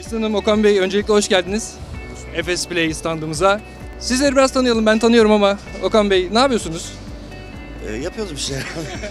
Neslihan Hanım, Okan Bey, öncelikle hoş geldiniz. Efes Play standımıza. Sizleri biraz tanıyalım, ben tanıyorum ama Okan Bey ne yapıyorsunuz? Yapıyoruz bir şeyler.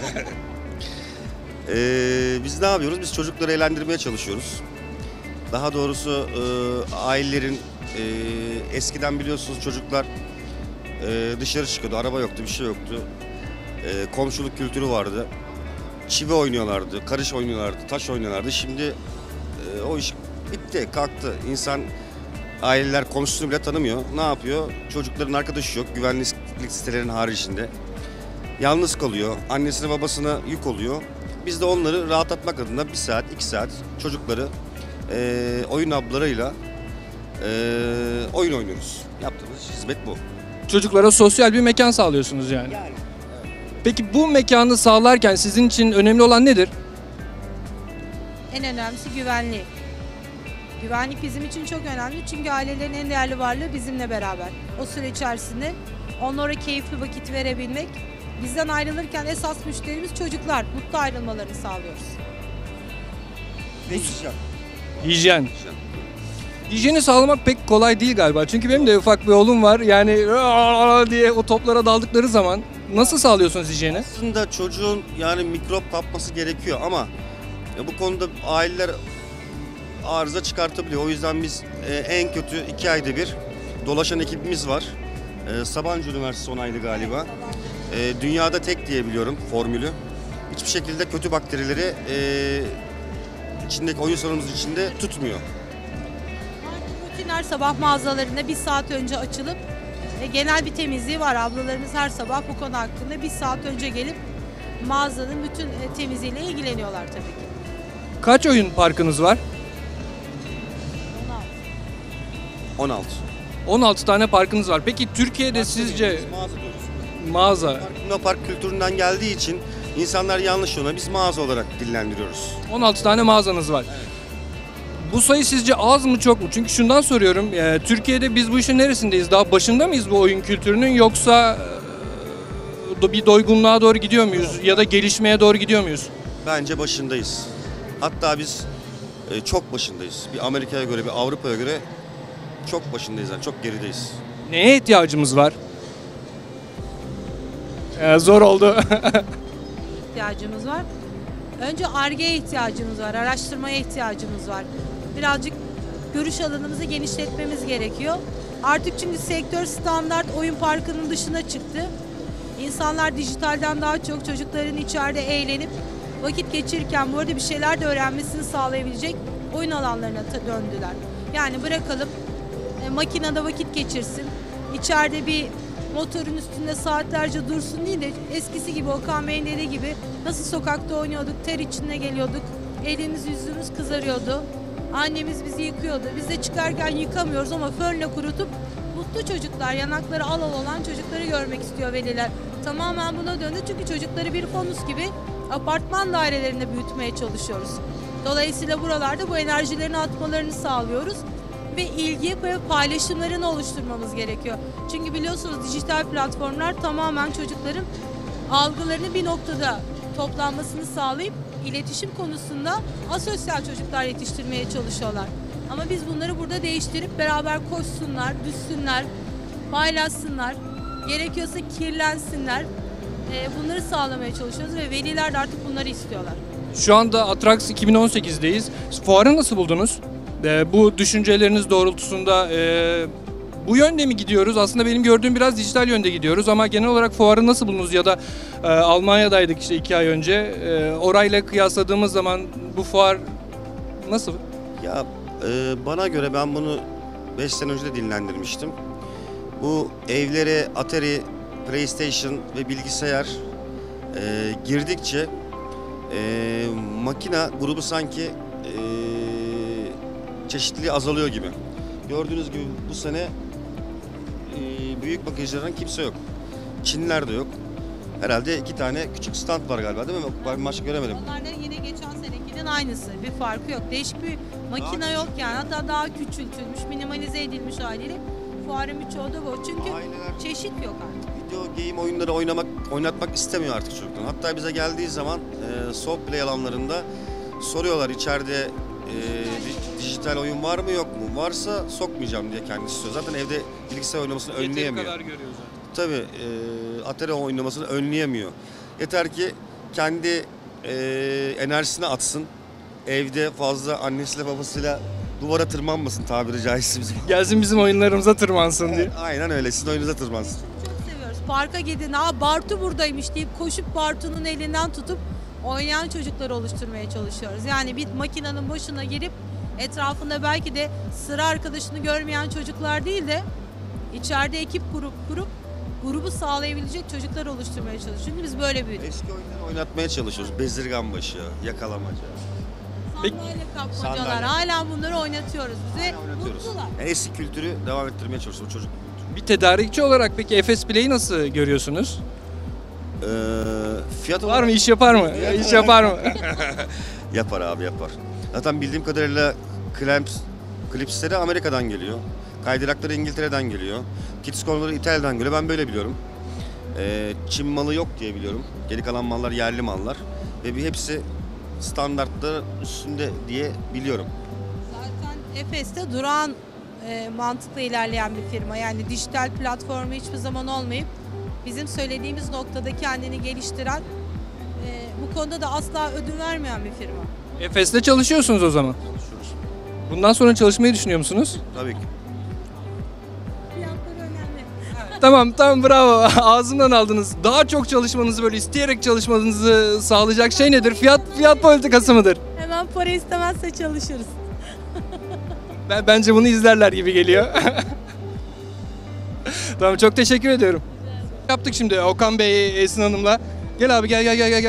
Biz ne yapıyoruz? Biz çocukları eğlendirmeye çalışıyoruz. Daha doğrusu ailelerin eskiden biliyorsunuz çocuklar dışarı çıkıyordu, araba yoktu, bir şey yoktu. Komşuluk kültürü vardı. Çivi oynuyorlardı, karış oynuyorlardı, taş oynuyorlardı. Şimdi o iş bitti, kalktı. İnsan, aileler komşusunu bile tanımıyor. Ne yapıyor? Çocukların arkadaşı yok, güvenlik sitelerinin haricinde. Yalnız kalıyor, annesine babasına yük oluyor. Biz de onları rahatlatmak adına 1 saat, 2 saat çocukları oyun ablarıyla oyun oynuyoruz. Yaptığımız hizmet bu. Çocuklara sosyal bir mekan sağlıyorsunuz yani. Peki bu mekanı sağlarken sizin için önemli olan nedir? En önemlisi güvenlik. Güvenlik bizim için çok önemli çünkü ailelerin en değerli varlığı bizimle beraber. O süre içerisinde onlara keyifli vakit verebilmek, bizden ayrılırken esas müşterimiz çocuklar. Mutlu ayrılmalarını sağlıyoruz. Ve hijyen. Hijyen. Hijyeni sağlamak pek kolay değil galiba. Çünkü benim de ufak bir oğlum var. Yani diye o toplara daldıkları zaman nasıl sağlıyorsunuz hijyeni? Aslında çocuğun yani mikrop kapması gerekiyor ama bu konuda aileler arıza çıkartabiliyor. O yüzden biz en kötü 2 ayda bir dolaşan ekibimiz var. Sabancı Üniversitesi onaylı galiba. Dünyada tek diye biliyorum formülü. Hiçbir şekilde kötü bakterileri içindeki oyun salonumuzun içinde tutmuyor. Rutin her sabah mağazalarında 1 saat önce açılıp genel bir temizliği var. Ablalarımız her sabah bu konu hakkında 1 saat önce gelip mağazanın bütün temizliğiyle ilgileniyorlar tabii ki. Kaç oyun parkınız var? 16. 16 tane parkınız var. Peki Türkiye'de sizce Mağaza diyoruz. mağaza, Luna Park kültüründen geldiği için insanlar yanlış ona biz mağaza olarak dillendiriyoruz. 16 tane mağazanız var. Bu sayı sizce az mı çok mu? Çünkü şundan soruyorum. Türkiye'de biz bu işin neresindeyiz? Daha başında mıyız bu oyun kültürünün yoksa bir doygunluğa doğru gidiyor muyuz? Ya da gelişmeye doğru gidiyor muyuz? Bence başındayız. Hatta biz çok başındayız. Bir Amerika'ya göre, bir Avrupa'ya göre çok başındayız. Yani çok gerideyiz. Neye ihtiyacımız var? Zor oldu. İhtiyacımız var. Önce Ar-Ge'ye ihtiyacımız var, araştırmaya ihtiyacımız var. Birazcık görüş alanımızı genişletmemiz gerekiyor. Artık çünkü sektör standart oyun parkının dışına çıktı. İnsanlar dijitalden daha çok çocukların içeride eğlenip vakit geçirirken bu arada bir şeyler de öğrenmesini sağlayabilecek oyun alanlarına döndüler. Yani bırakalım makinede vakit geçirsin, içeride bir motorun üstünde saatlerce dursun değil de eskisi gibi Okan Bey'in dediği gibi nasıl sokakta oynuyorduk, ter içinde geliyorduk, elimiz yüzümüz kızarıyordu, annemiz bizi yıkıyordu, biz de çıkarken yıkamıyoruz ama fönle kurutup mutlu çocuklar, yanakları al al olan çocukları görmek istiyor veliler. Tamamen buna döndü çünkü çocukları bir fanus gibi apartman dairelerinde büyütmeye çalışıyoruz. Dolayısıyla buralarda bu enerjilerini atmalarını sağlıyoruz ve ilgi ve paylaşımlarını oluşturmamız gerekiyor. Çünkü biliyorsunuz dijital platformlar tamamen çocukların algılarını bir noktada toplanmasını sağlayıp iletişim konusunda asosyal çocuklar yetiştirmeye çalışıyorlar. Ama biz bunları burada değiştirip beraber koşsunlar, düşsünler, paylaşsınlar, gerekiyorsa kirlensinler. Bunları sağlamaya çalışıyoruz ve veliler de artık bunları istiyorlar. Şu anda Atrax 2018'deyiz. Fuarı nasıl buldunuz? Bu düşünceleriniz doğrultusunda bu yönde mi gidiyoruz? Aslında benim gördüğüm biraz dijital yönde gidiyoruz ama genel olarak fuarı nasıl buldunuz? Ya da Almanya'daydık işte 2 ay önce. Orayla kıyasladığımız zaman bu fuar nasıl? Ya bana göre ben bunu 5 sene önce de dinlendirmiştim. Bu evlere Atari, PlayStation ve bilgisayar girdikçe makina grubu sanki çeşitliliği azalıyor gibi. Gördüğünüz gibi bu sene büyük makinelerin kimse yok. Çinliler de yok. Herhalde 2 tane küçük stand var galiba değil mi? Ben başka göremedim. Onlar da yine geçen senekinin aynısı. Bir farkı yok. Değişik bir makine yok yani. Hatta daha küçültülmüş, minimalize edilmiş haliyle. Fuarın birçoğu da bu. Çünkü Aileler çeşit yok artık. video game oyunları oynatmak istemiyor artık çocuklar. Hatta bize geldiği zaman soft play alanlarında soruyorlar içeride dijital oyun var mı yok mu? Varsa sokmayacağım diye kendisi istiyor. Zaten evde bilgisayar oynamasını Yeteri önleyemiyor. kadar görüyor zaten. Tabii Atari oynamasını önleyemiyor. Yeter ki kendi enerjisini atsın. Evde fazla annesiyle babasıyla duvara tırmanmasın tabiri caizse bizim. Gelsin bizim oyunlarımıza tırmansın diye. Aynen öyle. Sizin oyunuza tırmansın. Çok seviyoruz. Parka gidin, Bartu buradaymış deyip koşup Bartu'nun elinden tutup oynayan çocuklar oluşturmaya çalışıyoruz. Yani bir makinenin başına girip etrafında belki de sıra arkadaşını görmeyen çocuklar değil de içeride ekip kurup grubu sağlayabilecek çocuklar oluşturmaya çalışıyoruz. Çünkü biz böyle büyüdük. Eski oyunları oynatmaya çalışıyoruz. Bezirganbaşı, yakalamaca. Peki- Sandalye kapmacalar. Sandalye. Hala bunları oynatıyoruz. Bize Hala oynatıyoruz. mutlular. Yani eski kültürü devam ettirmeye çalışıyoruz çocuk. Bir tedarikçi olarak peki Efes Play'i nasıl görüyorsunuz? Fiyat Var mı, iş yapar mı? İş yapar mı? Yapar abi yapar. Zaten bildiğim kadarıyla klipsleri Amerika'dan geliyor. Kaydırakları İngiltere'den geliyor. Kids Corner'ları İtalya'dan geliyor. Ben böyle biliyorum. Çin malı yok diye biliyorum. Geri kalan mallar yerli mallar. Ve hepsi standartlar üstünde diye biliyorum. Zaten Efes'te durağan mantıkla ilerleyen bir firma. Yani dijital platformu hiçbir zaman olmayıp bizim söylediğimiz noktada kendini geliştiren, bu konuda da asla ödün vermeyen bir firma. Efes'te çalışıyorsunuz o zaman. Çalışıyoruz. Bundan sonra çalışmayı düşünüyor musunuz? Tabii ki. Fiyatlar önemli. Tamam bravo. Ağzımdan aldınız. Daha çok çalışmanızı, böyle isteyerek çalışmanızı sağlayacak şey nedir? Fiyat politikası mıdır? Hemen para istemezse çalışırız. Bence bunu izlerler gibi geliyor. Tamam, çok teşekkür ediyorum. Yaptık şimdi Okan Bey, Esin Hanım'la. Gel abi, gel.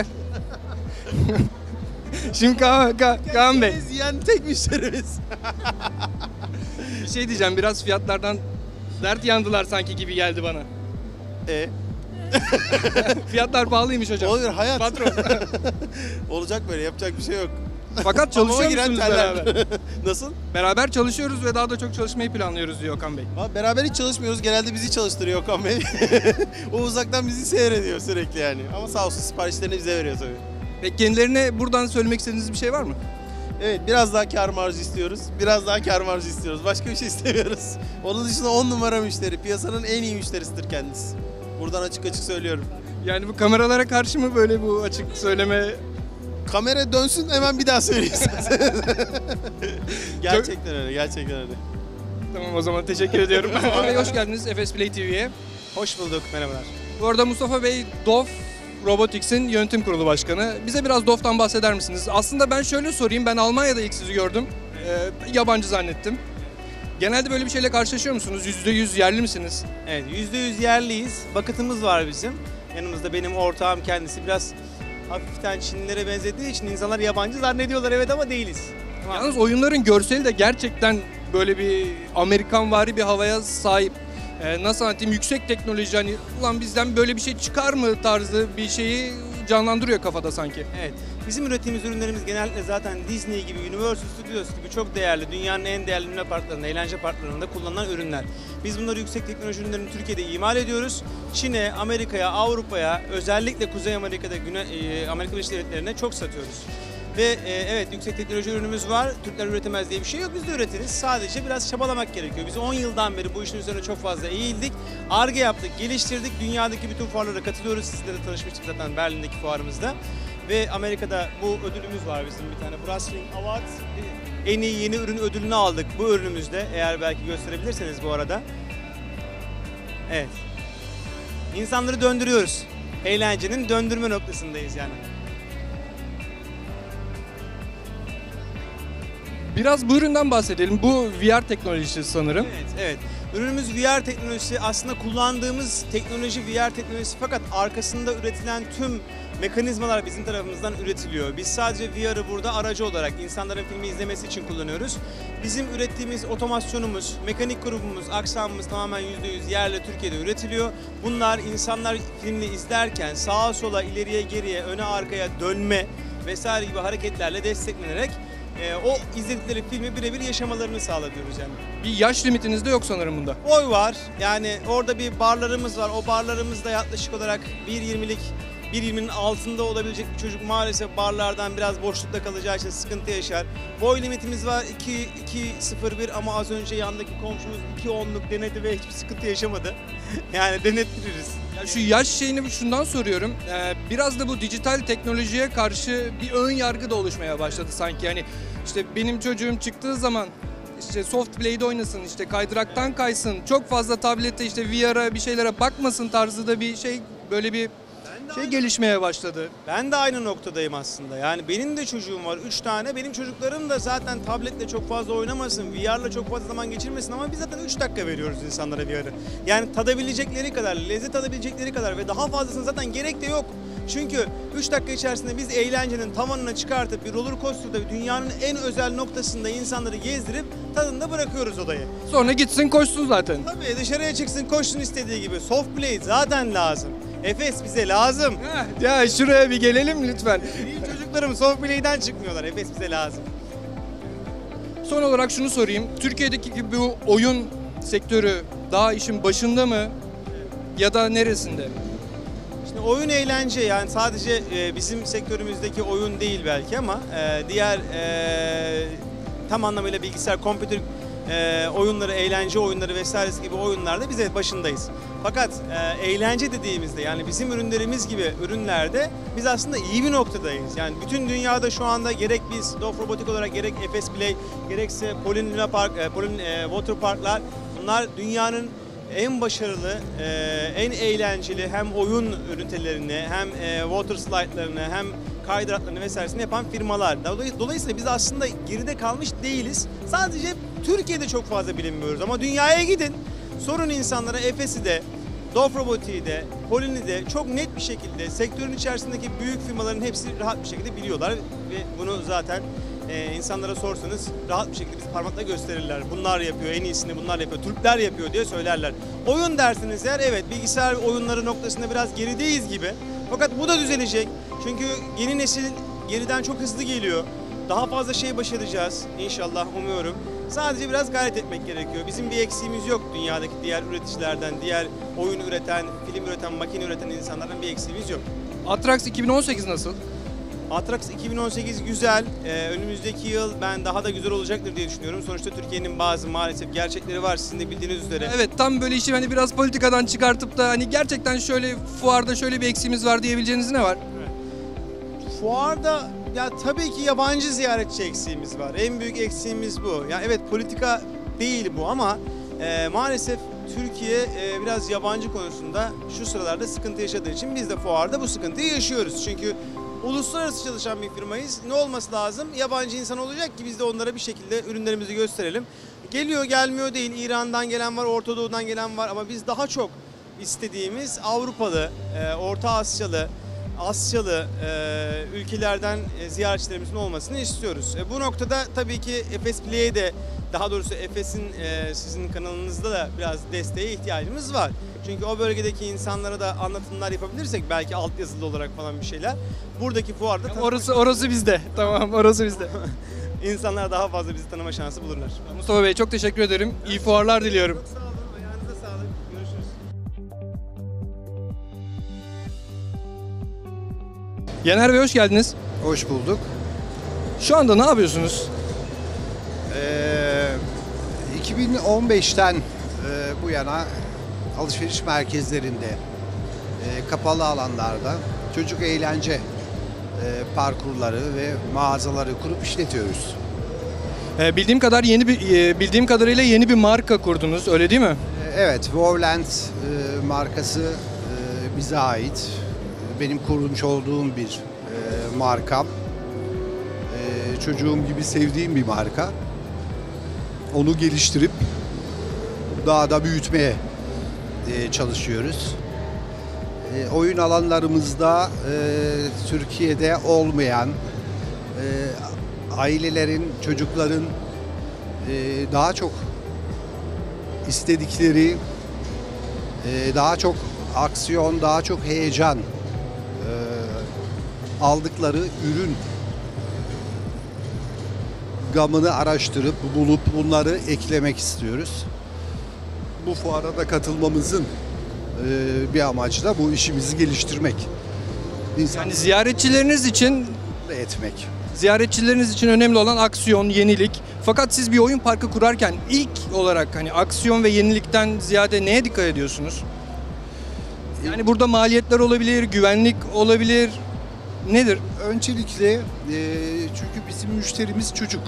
Şimdi Kaan Bey, Yani tek müşterimiz. bir şey diyeceğim. Biraz fiyatlardan dert yandılar sanki gibi geldi bana. Fiyatlar pahalıymış hocam. Olur hayat. Patron. Olacak böyle, yapacak bir şey yok. Fakat çalışıyor Hamama giren musunuz terler. beraber? Nasıl? Beraber çalışıyoruz ve daha da çok çalışmayı planlıyoruz diyor Okan Bey. Beraber hiç çalışmıyoruz. Genelde bizi çalıştırıyor Okan Bey. O uzaktan bizi seyrediyor sürekli yani. Ama sağ olsun siparişlerini bize veriyor tabii. Peki kendilerine buradan söylemek istediğiniz bir şey var mı? Evet, biraz daha kar marjı istiyoruz. Biraz daha kar marjı istiyoruz. Başka bir şey istemiyoruz. Onun dışında 10 numara müşteri. Piyasanın en iyi müşterisidir kendisi. Buradan açık açık söylüyorum. Yani bu kameralara karşı mı böyle bu açık söyleme? Kamera dönsün, hemen bir daha söyleyeyim isterseniz. Gerçekten öyle, gerçekten öyle. Tamam, o zaman teşekkür ediyorum. Mustafa Bey, hoş geldiniz Efes Play TV'ye. Hoş bulduk, merhabalar. Bu arada Mustafa Bey, DOF Robotics'in yönetim kurulu başkanı. Bize biraz DOF'tan bahseder misiniz? Aslında ben şöyle sorayım, ben Almanya'da ilk sizi gördüm. Yabancı zannettim. Genelde böyle bir şeyle karşılaşıyor musunuz? %100 yerli misiniz? Evet, %100 yerliyiz. Bakıtımız var bizim. Yanımızda benim ortağım kendisi. Biraz hafiften Çinlilere benzediği için insanlar yabancı zannediyorlar, evet, ama değiliz. Yalnız oyunların görseli de gerçekten böyle bir Amerikanvari bir havaya sahip. Nasıl anlatayım, yüksek teknoloji, hani ulan bizden böyle bir şey çıkar mı tarzı bir şeyi canlandırıyor kafada sanki. Evet, bizim ürettiğimiz ürünlerimiz genellikle zaten Disney gibi, Universal Studios gibi çok değerli, dünyanın en değerli luna parklarında, eğlence parklarında kullanılan ürünler. Biz bunları yüksek teknoloji ürünlerini Türkiye'de imal ediyoruz. Çin'e, Amerika'ya, Avrupa'ya, özellikle Kuzey Amerika'da, Amerika Birleşik Devletleri'ne çok satıyoruz. Ve evet, yüksek teknoloji ürünümüz var. Türkler üretemez diye bir şey yok. Biz de üretiriz. Sadece biraz çabalamak gerekiyor. Biz 10 yıldan beri bu işin üzerine çok fazla eğildik. Ar-Ge yaptık, geliştirdik. Dünyadaki bütün fuarlara katılıyoruz. Sizle de tanışmıştık zaten Berlin'deki fuarımızda. Ve Amerika'da bu ödülümüz var bizim bir tane. Brass Ring Award. En iyi yeni ürün ödülünü aldık bu ürünümüzde. Eğer belki gösterebilirseniz bu arada. Evet. İnsanları döndürüyoruz. Eğlencenin döndürme noktasındayız yani. Biraz bu üründen bahsedelim. Bu VR teknolojisi sanırım. Evet. Ürünümüz VR teknolojisi. Aslında kullandığımız teknoloji VR teknolojisi, fakat arkasında üretilen tüm mekanizmalar bizim tarafımızdan üretiliyor. Biz sadece VR'ı burada aracı olarak insanların filmi izlemesi için kullanıyoruz. Bizim ürettiğimiz otomasyonumuz, mekanik grubumuz, aksamımız tamamen %100 yerli Türkiye'de üretiliyor. Bunlar insanlar filmi izlerken sağa sola, ileriye geriye, öne arkaya dönme vesaire gibi hareketlerle desteklenerek o izledikleri filmi birebir yaşamalarını sağlıyoruz yani. Bir yaş limitiniz de yok sanırım bunda. Boy var. Yani orada bir barlarımız var. O barlarımızda yaklaşık olarak 1.20'lik 1.20'nin altında olabilecek bir çocuk maalesef barlardan biraz boşlukta kalacağı için sıkıntı yaşar. Boy limitimiz var 2.01 ama az önce yandaki komşumuz 2.10'luk denedi ve hiçbir sıkıntı yaşamadı. Yani denettiririz. Ya şu yaş şeyini şundan soruyorum. Biraz da bu dijital teknolojiye karşı bir ön yargı da oluşmaya başladı sanki. Yani işte benim çocuğum çıktığı zaman işte soft play'de oynasın, işte kaydıraktan kaysın, çok fazla tablette işte VR'a bir şeylere bakmasın tarzı da bir şey, böyle bir şey gelişmeye başladı. Ben de aynı noktadayım aslında. Yani benim de çocuğum var 3 tane. Benim çocuklarım da zaten tabletle çok fazla oynamasın, VR'la çok fazla zaman geçirmesin ama biz zaten 3 dakika veriyoruz insanlara VR'ı. Yani tadabilecekleri kadar, lezzet alabilecekleri kadar ve daha fazlasını zaten gerek de yok. Çünkü 3 dakika içerisinde biz eğlencenin tavanına çıkartıp bir roller coaster'da dünyanın en özel noktasında insanları gezdirip tadında bırakıyoruz odayı. Sonra gitsin koşsun zaten. Tabii dışarıya çıksın koşsun istediği gibi. Soft play zaten lazım. Efes bize lazım. Ya şuraya bir gelelim lütfen. Benim çocuklarım soft play'den çıkmıyorlar. Efes bize lazım. Son olarak şunu sorayım. Türkiye'deki gibi bu oyun sektörü daha işin başında mı ya da neresinde? Şimdi oyun eğlence yani sadece bizim sektörümüzdeki oyun değil belki ama diğer tam anlamıyla bilgisayar, kompütür oyunları, eğlence oyunları vesairesi gibi oyunlarda biz başındayız. Fakat eğlence dediğimizde yani bizim ürünlerimiz gibi ürünlerde biz aslında iyi bir noktadayız. Yani bütün dünyada şu anda gerek biz Dof Robotik olarak gerek Efes Play gerekse Polin Luna Park, Polin Water Parklar bunlar dünyanın en başarılı, en eğlenceli hem oyun ünitelerini hem water slide'larını hem kaydıraklarını vesairesini yapan firmalar. Dolayısıyla biz aslında geride kalmış değiliz. Sadece Türkiye'de çok fazla bilinmiyoruz ama dünyaya gidin. Sorun insanlara Efes'i de, Dof Robotik'i de, Polin'i de çok net bir şekilde sektörün içerisindeki büyük firmaların hepsi rahat bir şekilde biliyorlar ve bunu zaten insanlara sorsanız rahat bir şekilde bizi parmakla gösterirler. Bunlar yapıyor, en iyisini bunlar yapıyor, Türkler yapıyor diye söylerler. Oyun dersiniz eğer evet bilgisayar oyunları noktasında biraz gerideyiz gibi. Fakat bu da düzelecek. Çünkü yeni nesil geriden çok hızlı geliyor. Daha fazla şey başaracağız inşallah umuyorum. Sadece biraz gayret etmek gerekiyor. Bizim bir eksiğimiz yok dünyadaki diğer üreticilerden, diğer oyun üreten, film üreten, makine üreten insanlardan bir eksiğimiz yok. Atrax 2018 nasıl? Atrax 2018 güzel. Önümüzdeki yıl ben daha da güzel olacaktır diye düşünüyorum. Sonuçta Türkiye'nin bazı maalesef gerçekleri var sizin de bildiğiniz üzere. Evet, tam böyle işi hani biraz politikadan çıkartıp da hani gerçekten şöyle fuarda şöyle bir eksiğimiz var diyebileceğiniz ne var? Fuarda ya tabii ki yabancı ziyaretçi eksiğimiz var. En büyük eksiğimiz bu. Ya evet politika değil bu ama maalesef Türkiye biraz yabancı konusunda şu sıralarda sıkıntı yaşadığı için biz de fuarda bu sıkıntıyı yaşıyoruz. Çünkü uluslararası çalışan bir firmayız. Ne olması lazım? Yabancı insan olacak ki biz de onlara bir şekilde ürünlerimizi gösterelim. Geliyor gelmiyor değil. İran'dan gelen var, Orta Doğu'dan gelen var ama biz daha çok istediğimiz Avrupalı, Orta Asyalı, ülkelerden ziyaretçilerimizin olmasını istiyoruz. Bu noktada tabii ki Efes Play'e de daha doğrusu Efes'in sizin kanalınızda da biraz desteğe ihtiyacımız var. Çünkü o bölgedeki insanlara da anlatımlar yapabilirsek belki altyazılı olarak falan bir şeyler. Buradaki fuarda Orası bizde. Tamam, orası bizde. insanlar daha fazla bizi tanıma şansı bulurlar. Mustafa Bey çok teşekkür ederim. İyi fuarlar diliyorum. Çok sağ olun. Ayağınıza sağlık. Görüşürüz. Yener Bey hoş geldiniz. Hoş bulduk. Şu anda ne yapıyorsunuz? 2015'ten bu yana alışveriş merkezlerinde, kapalı alanlarda çocuk eğlence parkurları ve mağazaları kurup işletiyoruz. Bildiğim kadarıyla yeni bir marka kurdunuz, öyle değil mi? Evet, Wowland markası bize ait. Benim kurmuş olduğum bir markam. Çocuğum gibi sevdiğim bir marka. Onu geliştirip daha da büyütmeye çalışıyoruz. Oyun alanlarımızda Türkiye'de olmayan ailelerin, çocukların daha çok istedikleri, daha çok aksiyon, daha çok heyecan aldıkları ürün gamını araştırıp bulup bunları eklemek istiyoruz. Bu fuara da katılmamızın bir amacı da bu işimizi geliştirmek. İnsanları Yani ziyaretçileriniz için önemli olan aksiyon, yenilik. Fakat siz bir oyun parkı kurarken ilk olarak hani aksiyon ve yenilikten ziyade neye dikkat ediyorsunuz? Yani burada maliyetler olabilir, güvenlik olabilir. Nedir? Öncelikle çünkü bizim müşterimiz çocuk.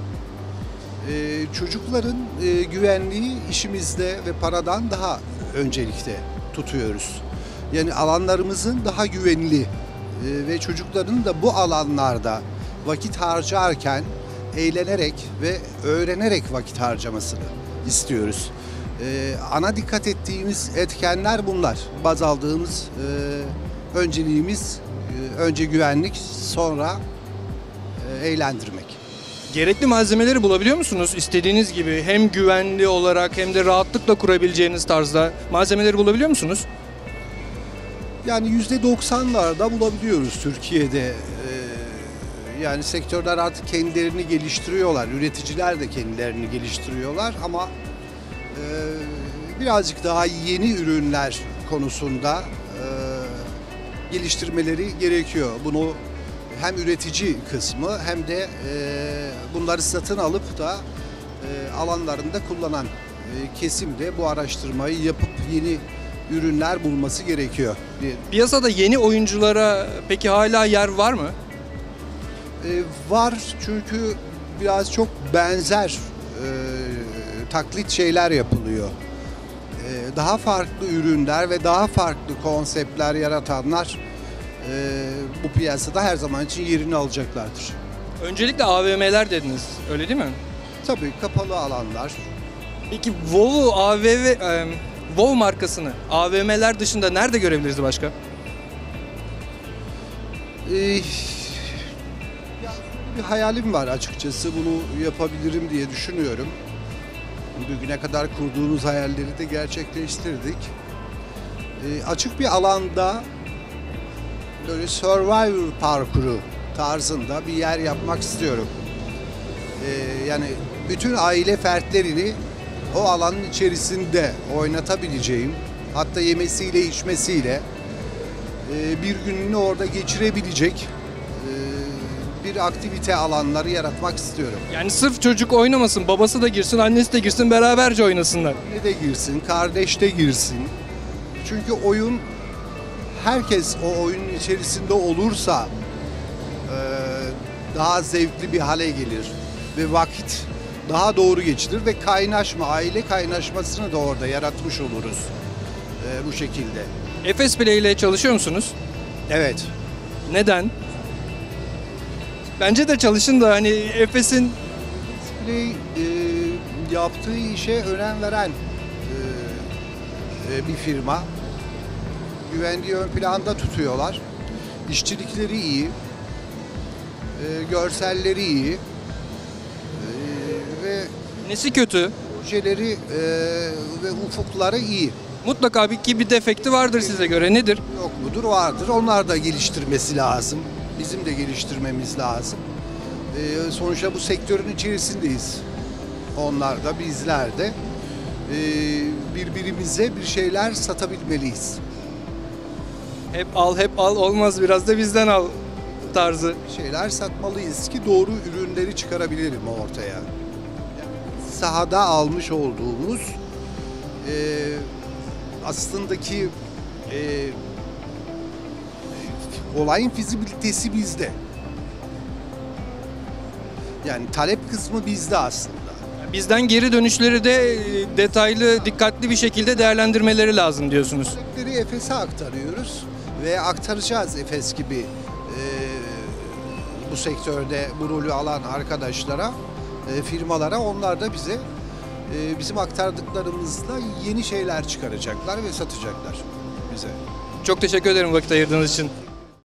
Çocukların güvenliği işimizde ve paradan daha öncelikte tutuyoruz. Yani alanlarımızın daha güvenli ve çocukların da bu alanlarda vakit harcarken eğlenerek ve öğrenerek vakit harcamasını istiyoruz. Ana dikkat ettiğimiz etkenler bunlar. Baz aldığımız önceliğimiz önce güvenlik, sonra eğlendirmek. Gerekli malzemeleri bulabiliyor musunuz? İstediğiniz gibi hem güvenli olarak hem de rahatlıkla kurabileceğiniz tarzda malzemeleri bulabiliyor musunuz? Yani %90'larda bulabiliyoruz Türkiye'de. Yani sektörler artık kendilerini geliştiriyorlar. Üreticiler de kendilerini geliştiriyorlar ama birazcık daha yeni ürünler konusunda geliştirmeleri gerekiyor. Bunu hem üretici kısmı hem de bunları satın alıp da alanlarında kullanan kesim de bu araştırmayı yapıp yeni ürünler bulması gerekiyor. Piyasada yeni oyunculara peki hala yer var mı? Var çünkü biraz çok benzer taklit şeyler yapılıyor. Daha farklı ürünler ve daha farklı konseptler yaratanlar bu piyasada her zaman için yerini alacaklardır. Öncelikle AVM'ler dediniz, öyle değil mi? Tabii kapalı alanlar. Peki WoW markasını AVM'ler dışında nerede görebiliriz başka? Bir hayalim var açıkçası. Bunu yapabilirim diye düşünüyorum. Bugüne kadar kurduğumuz hayalleri de gerçekleştirdik. Açık bir alanda böyle Survivor parkuru tarzında bir yer yapmak istiyorum. Yani bütün aile fertlerini o alanın içerisinde oynatabileceğim, hatta yemesiyle içmesiyle bir gününü orada geçirebilecek bir aktivite alanları yaratmak istiyorum. Yani sırf çocuk oynamasın, babası da girsin, annesi de girsin, beraberce oynasınlar. Ne de girsin, kardeş de girsin. Çünkü oyun, herkes o oyunun içerisinde olursa daha zevkli bir hale gelir ve vakit daha doğru geçilir ve kaynaşma, aile kaynaşmasını da orada yaratmış oluruz bu şekilde. Efes Play ile çalışıyor musunuz? Evet. Neden? Bence de çalışın da hani Efes'in Play yaptığı işe önem veren bir firma. Güvenliği ön planda tutuyorlar. İşçilikleri iyi. Görselleri iyi. Ve nesi kötü? projeleri ve ufukları iyi. Mutlaka bir defekti vardır size göre. Nedir? Yok mudur? Vardır. Onlar da geliştirmesi lazım. Bizim de geliştirmemiz lazım. Sonuçta bu sektörün içerisindeyiz. Onlar da, bizler de. Birbirimize bir şeyler satabilmeliyiz. Hep al olmaz, biraz da bizden al tarzı. Bir şeyler satmalıyız ki doğru ürünleri çıkarabilirim ortaya. Yani sahada almış olduğumuz aslındaki olayın fizibilitesi bizde. Yani talep kısmı bizde aslında. Bizden geri dönüşleri de detaylı, dikkatli bir şekilde değerlendirmeleri lazım diyorsunuz. Talepleri Efes'e aktarıyoruz ve aktaracağız Efes gibi bu sektörde bu rolü alan arkadaşlara, firmalara. Onlar da bize bizim aktardıklarımızla yeni şeyler çıkaracaklar ve satacaklar bize. Çok teşekkür ederim vakit ayırdığınız için.